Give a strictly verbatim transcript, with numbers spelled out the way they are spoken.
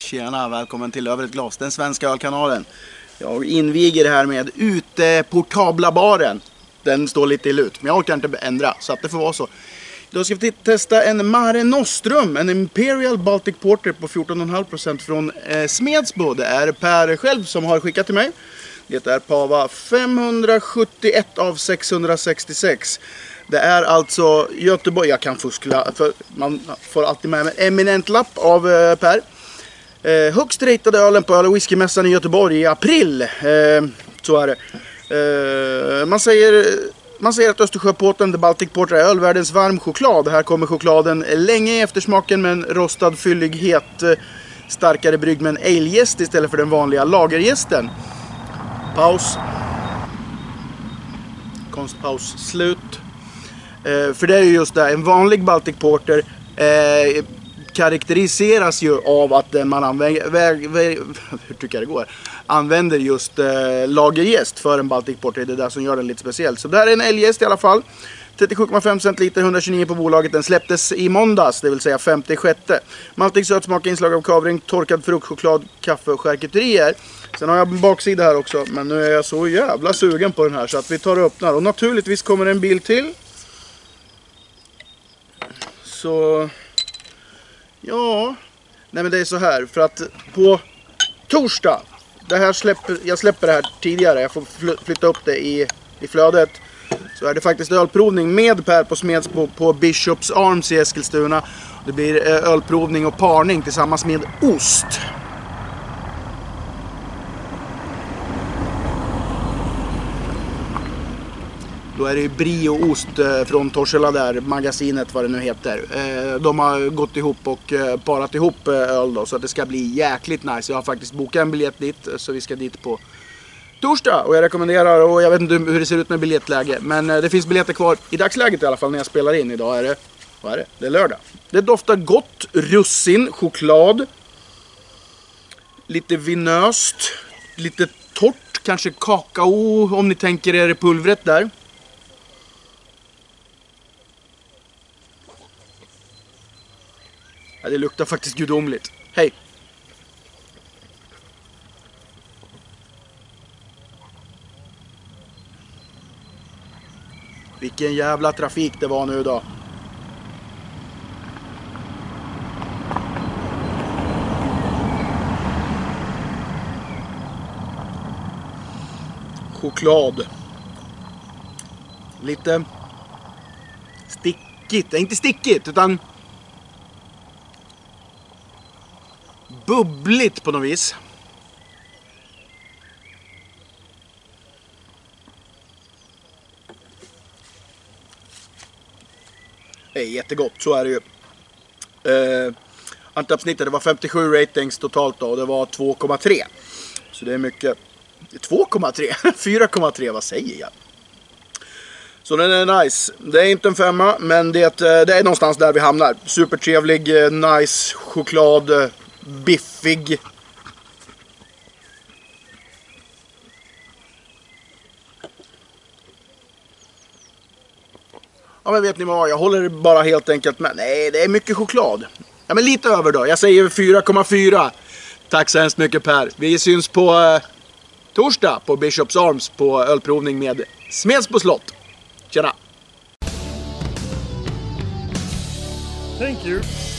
Tjena, välkommen till Över ett glas, den svenska ölkanalen. Jag inviger det här med ute portabla baren. Den står lite i lut, men jag orkar inte ändra, så att det får vara så. Då ska vi testa en Mare Nostrum, en Imperial Baltic Porter på fjorton komma fem procent från eh, Smedsbo. Det är Per själv som har skickat till mig. Det är Pava femhundrasjuttioett av sexhundrasextiosex. Det är alltså Göteborg, jag kan fuskla, för man får alltid med en eminent lapp av eh, Per. Eh, högst ratade ölen på öl- och whiskymässan i Göteborg i april. Eh, så är det. Eh, man säger... Man säger att Östersjöpåten The Baltic Porter är ölvärldens varm choklad. Här kommer chokladen länge i eftersmaken med en rostad fyllighet. Starkare brygg med en ale-jäst istället för den vanliga lagerjästen. Paus. Konstpaus. Slut. Eh, för det är ju just det, en vanlig Baltic Porter eh, karaktäriseras ju av att man använder, väg, väg, hur tycker jag det går, använder just eh, lagerjäst för en Baltic Porter. Det är det som gör den lite speciell. Så det här är en älgjäst i alla fall. trettiosju komma fem centiliter, etthundratjugonio på bolaget. Den släpptes i måndags, det vill säga femtiosjätte. Maltig sötsmak, inslag av kavring, torkad frukt, choklad, kaffe och charkuterier. Sen har jag en baksida här också, men nu är jag så jävla sugen på den här så att vi tar och öppnar. Och naturligtvis kommer en bild till. Så... Ja, nej men det är så här, för att på torsdag, det här släpper, jag släpper det här tidigare, jag får flytta upp det i, i flödet, så är det faktiskt ölprovning med Per på Smedsbo på Bishops Arms i Eskilstuna. Det blir ölprovning och parning tillsammans med ost. Då är det ju brie och ost från Torshälla där, magasinet vad det nu heter. De har gått ihop och parat ihop öl då, så att det ska bli jäkligt nice. Jag har faktiskt bokat en biljett dit, så vi ska dit på torsdag. Och jag rekommenderar, och jag vet inte hur det ser ut med biljettläge, men det finns biljetter kvar i dagsläget i alla fall när jag spelar in. Idag är det, vad är det? Det är lördag. Det doftar gott, russin, choklad, lite vinöst, lite torrt, kanske kakao om ni tänker er pulvret där. Ja, det luktar faktiskt gudomligt. Hej! Vilken jävla trafik det var nu då. Choklad. Lite stickigt. Inte stickigt, utan bubbligt på något vis. Det är jättegott, så är det ju. Eh, Antappsnittet, det var femtiosju ratings totalt då, och det var två komma tre. Så det är mycket. två komma tre? fyra komma tre, vad säger jag? Så den är nice. Det är inte en femma, men det, det är någonstans där vi hamnar. Supertrevlig, nice, choklad, biffig. Ja, men vet ni vad, jag håller bara helt enkelt med. Nej, det är mycket choklad. Ja, men lite över då. Jag säger fyra komma fyra. Tack så hemskt mycket Per. Vi syns på eh, torsdag på Bishops Arms på ölprovning med Smedsbo slott. Tjena! Thank you.